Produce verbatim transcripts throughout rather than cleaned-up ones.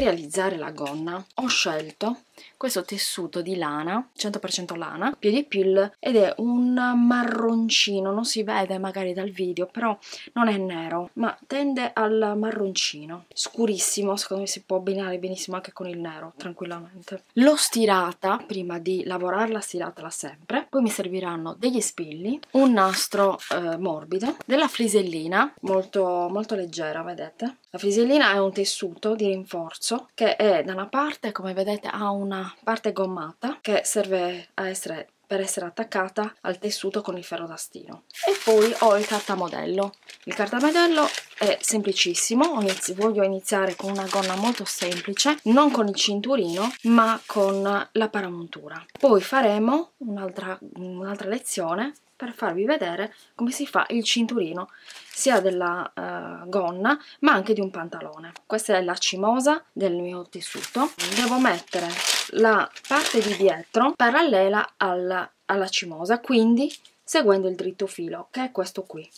realizzare la gonna ho scelto questo tessuto di lana, cento per cento lana, piedi pull, ed è un marroncino, non si vede magari dal video, però non è nero, ma tende al marroncino, scurissimo, secondo me si può abbinare benissimo anche con il nero, tranquillamente. L'ho stirata, prima di lavorarla stiratela sempre, poi mi serviranno degli spilli, un nastro eh, morbido, della frisellina, molto, molto leggera, vedete? La frisellina è un tessuto di rinforzo che è da una parte, come vedete, ha una parte gommata che serve a essere, per essere attaccata al tessuto con il ferrodastino, e poi ho il cartamodello. Il cartamodello è semplicissimo, voglio iniziare con una gonna molto semplice, non con il cinturino ma con la paramontura. Poi faremo un'altra un'altra lezione per farvi vedere come si fa il cinturino sia della uh, gonna ma anche di un pantalone. Questa è la cimosa del mio tessuto. Devo mettere la parte di dietro parallela alla, alla cimosa, quindi seguendo il dritto filo, che è questo qui.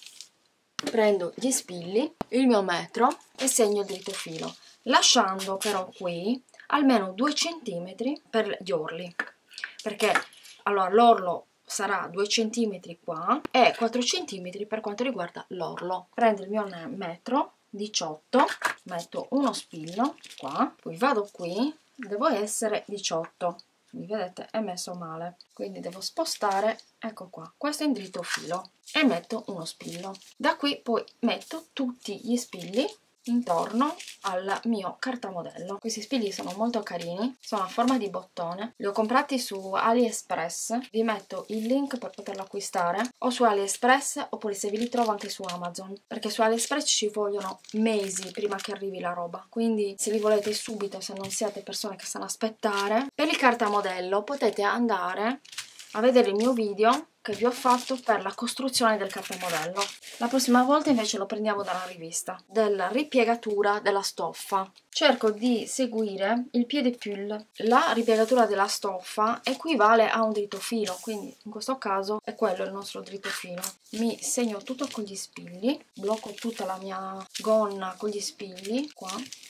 Prendo gli spilli, il mio metro, e segno il dritto filo, lasciando però qui almeno due centimetri per gli orli, perché allora l'orlo sarà due centimetri qua e quattro centimetri per quanto riguarda l'orlo. Prendo il mio metro diciotto, metto uno spillo qua, poi vado qui, devo essere diciotto, mi vedete è messo male, quindi devo spostare, ecco qua, questo è in dritto filo, e metto uno spillo. Da qui poi metto tutti gli spilli intorno al mio cartamodello. Questi spilli sono molto carini, sono a forma di bottone, li ho comprati su AliExpress, vi metto il link per poterlo acquistare o su AliExpress oppure se ve li trovo anche su Amazon, perché su AliExpress ci vogliono mesi prima che arrivi la roba, quindi se li volete subito, se non siete persone che sanno aspettare. Per il cartamodello potete andare a vedere il mio video che vi ho fatto per la costruzione del cartamodello. La prossima volta invece lo prendiamo dalla rivista, della ripiegatura della stoffa. Cerco di seguire il piede pull. La ripiegatura della stoffa equivale a un dritto filo, quindi in questo caso è quello il nostro dritto filo. Mi segno tutto con gli spilli, blocco tutta la mia gonna con gli spilli qua.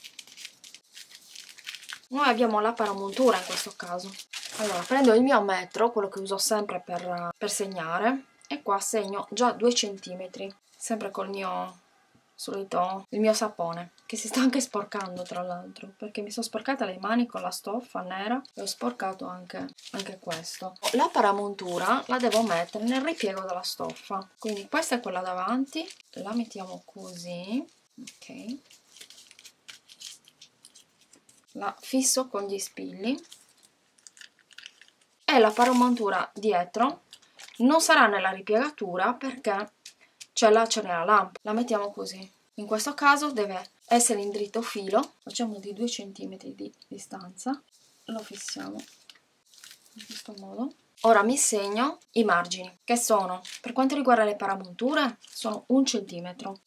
Noi abbiamo la paramontura in questo caso. Allora prendo il mio metro, quello che uso sempre per, per segnare, e qua segno già due centimetri, sempre col mio solito, il mio sapone, che si sta anche sporcando tra l'altro, perché mi sono sporcata le mani con la stoffa nera e ho sporcato anche, anche questo. La paramontura la devo mettere nel ripiego della stoffa, quindi questa è quella davanti, la mettiamo così, ok, la fisso con gli spilli. E la paramontura dietro non sarà nella ripiegatura perché c'è là c'è nella lampada, la mettiamo così. In questo caso deve essere in dritto filo, facciamo di due centimetri di distanza, lo fissiamo in questo modo. Ora mi segno i margini, che sono, per quanto riguarda le paramonture, sono un centimetro.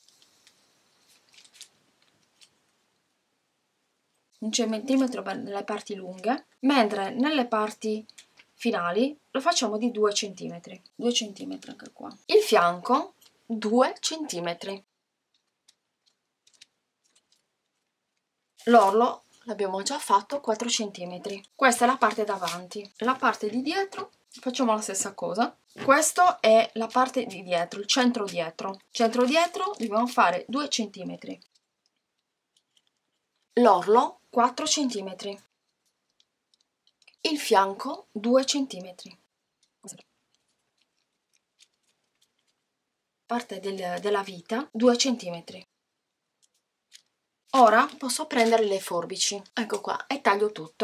Un centimetro nelle parti lunghe, mentre nelle parti finali lo facciamo di due centimetri, due centimetri anche qua. Il fianco due centimetri. L'orlo l'abbiamo già fatto quattro centimetri. Questa è la parte davanti. La parte di dietro facciamo la stessa cosa. Questo è la parte di dietro, il centro dietro. Centro dietro dobbiamo fare due centimetri. L'orlo quattro centimetri. Il fianco due centimetri. Parte del, della vita due centimetri. Ora posso prendere le forbici, ecco qua, e taglio tutto.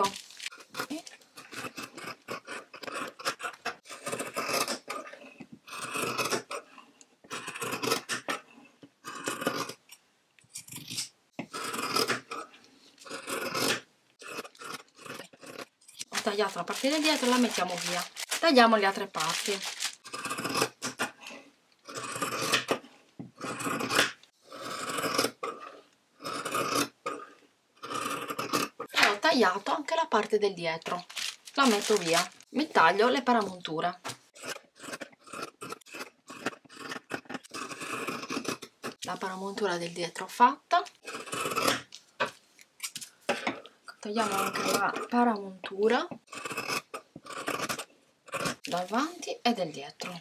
Ho tagliato la parte del dietro, la mettiamo via. Tagliamo le altre parti. Tagliato anche la parte del dietro, la metto via. Mi taglio le paramonture. La paramontura del dietro fatta. tagliamo anche la paramontura davanti e del dietro.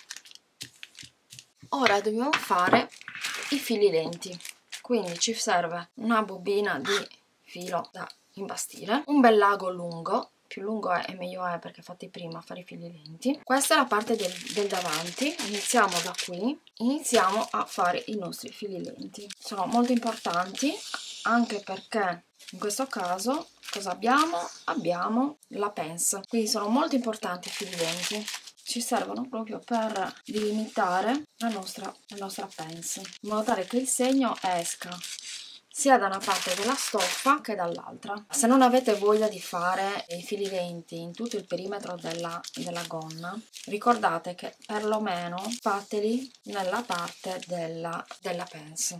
Ora dobbiamo fare i fili lenti, quindi ci serve una bobina di filo da imbastire, un bel lago lungo, più lungo è e meglio è perché fate prima a fare i fili lenti. Questa è la parte del, del davanti, iniziamo da qui, iniziamo a fare i nostri fili lenti. Sono molto importanti anche perché in questo caso cosa abbiamo? Abbiamo la pence, quindi sono molto importanti i fili lenti. Ci servono proprio per delimitare la nostra, la nostra pence, in modo tale che il segno esca sia da una parte della stoffa che dall'altra. Se non avete voglia di fare i fili lenti in tutto il perimetro della, della gonna, ricordate che perlomeno fateli nella parte della, della pence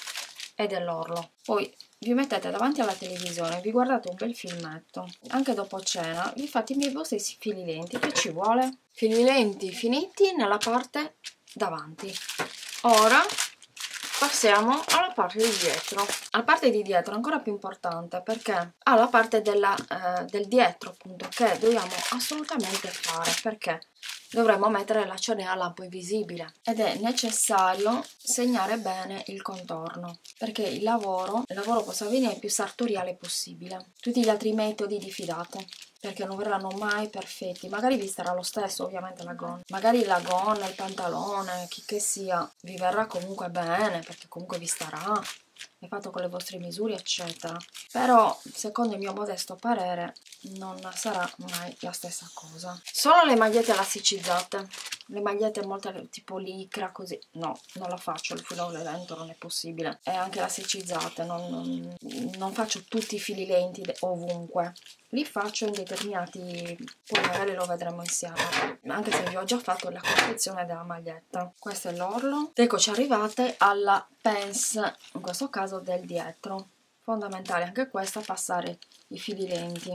e dell'orlo. Poi vi mettete davanti alla televisione, vi guardate un bel filmetto, anche dopo cena vi fate i vostri fili lenti, che ci vuole? Fili lenti finiti nella parte davanti. Ora passiamo alla parte di dietro. La parte di dietro è ancora più importante perché ha la parte della, eh, del dietro appunto che dobbiamo assolutamente fare, perché dovremo mettere la cerniera a lampo invisibile ed è necessario segnare bene il contorno perché il lavoro, il lavoro possa venire il più sartoriale possibile. Tutti gli altri metodi diffidate perché non verranno mai perfetti. Magari vi starà lo stesso ovviamente la gonna, magari la gonna, il pantalone, chi che sia, vi verrà comunque bene perché comunque vi starà, è fatto con le vostre misure eccetera, però secondo il mio modesto parere non sarà mai la stessa cosa. Solo le magliette elasticizzate, le magliette molte tipo licra così, no, non la faccio, il filo lento non è possibile, e anche elasticizzate, non, non, non faccio tutti i fili lenti ovunque, li faccio in determinati, poi magari lo vedremo insieme, anche se vi ho già fatto la confezione della maglietta. Questo è l'orlo. Eccoci arrivate alla pence, in questo caso del dietro. Fondamentale anche questa, passare i fili lenti,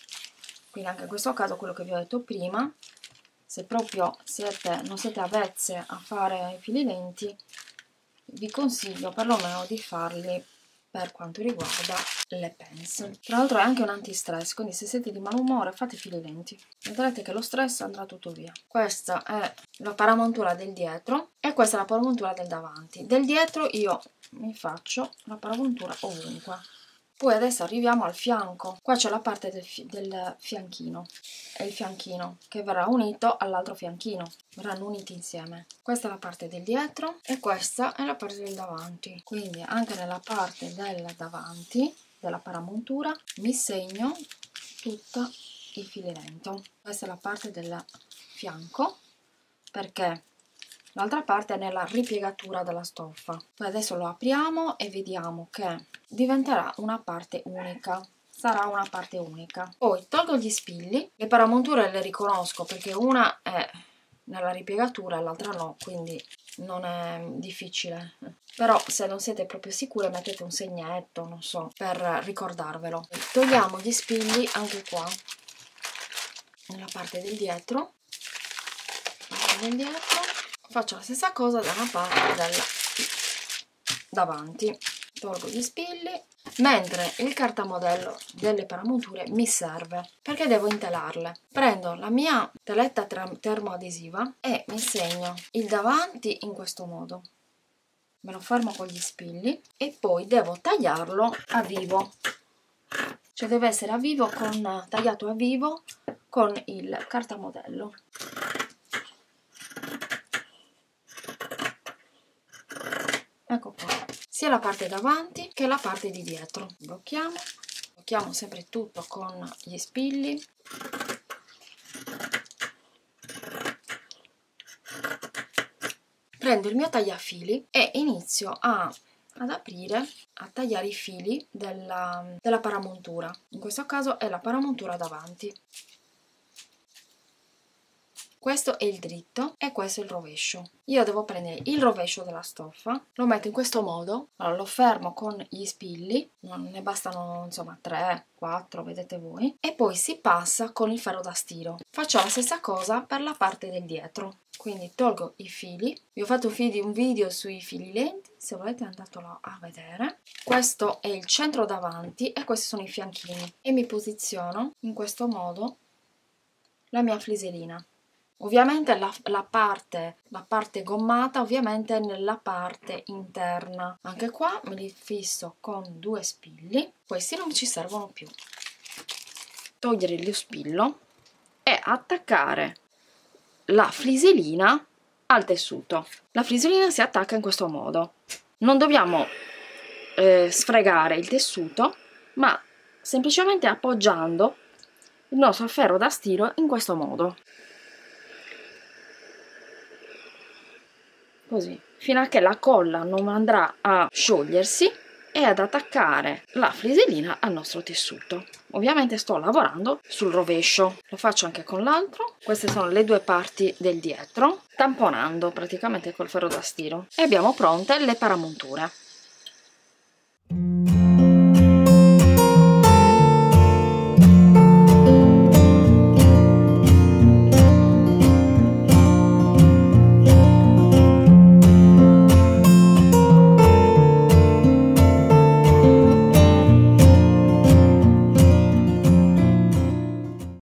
quindi anche in questo caso quello che vi ho detto prima, se proprio siete, non siete avvezze a fare i fili lenti, vi consiglio perlomeno di farli per quanto riguarda le pence. Tra l'altro è anche un antistress, quindi se siete di malumore fate i fili lenti, vedrete che lo stress andrà tutto via. Questa è la paramontura del dietro e questa è la paramontura del davanti. Del dietro io mi faccio la paramontura ovunque. Poi adesso arriviamo al fianco. Qua c'è la parte del, fi del fianchino, è il fianchino che verrà unito all'altro fianchino, verranno uniti insieme. Questa è la parte del dietro e questa è la parte del davanti, quindi anche nella parte del davanti della paramontura mi segno tutto il fili lento. Questa è la parte del fianco perché l'altra parte è nella ripiegatura della stoffa. Poi adesso lo apriamo e vediamo che diventerà una parte unica, sarà una parte unica. Poi tolgo gli spilli, le paramonture le riconosco perché una è nella ripiegatura e l'altra no, quindi non è difficile, però se non siete proprio sicure mettete un segnetto, non so, per ricordarvelo. Togliamo gli spilli anche qua nella parte del dietro, parte del dietro. Faccio la stessa cosa da una parte del davanti, tolgo gli spilli, mentre il cartamodello delle paramonture mi serve perché devo intelarle. Prendo la mia teletta termoadesiva e mi segno il davanti in questo modo, me lo fermo con gli spilli e poi devo tagliarlo a vivo, cioè deve essere a vivo, con, tagliato a vivo con il cartamodello. Ecco qua, sia la parte davanti che la parte di dietro. Blocchiamo, blocchiamo sempre tutto con gli spilli. Prendo il mio tagliafili e inizio a, ad aprire, a tagliare i fili della, della paramontura. In questo caso è la paramontura davanti. Questo è il dritto e questo è il rovescio. Io devo prendere il rovescio della stoffa, lo metto in questo modo, allora lo fermo con gli spilli, non ne bastano insomma tre, quattro, vedete voi, e poi si passa con il ferro da stiro. Faccio la stessa cosa per la parte del dietro, quindi tolgo i fili. Vi ho fatto un video, un video sui fili lenti, se volete andatelo a vedere. Questo è il centro davanti e questi sono i fianchini, e mi posiziono in questo modo la mia fliselina. Ovviamente la, la, parte, la parte gommata ovviamente è nella parte interna. Anche qua me li fisso con due spilli, questi non ci servono più. Togliere lo spillo e attaccare la fliselina al tessuto. La fliselina si attacca in questo modo. Non dobbiamo eh, sfregare il tessuto, ma semplicemente appoggiando il nostro ferro da stiro in questo modo. Così, fino a che la colla non andrà a sciogliersi e ad attaccare la fliselina al nostro tessuto. Ovviamente sto lavorando sul rovescio, lo faccio anche con l'altro. Queste sono le due parti del dietro, tamponando praticamente col ferro da stiro. E abbiamo pronte le paramonture.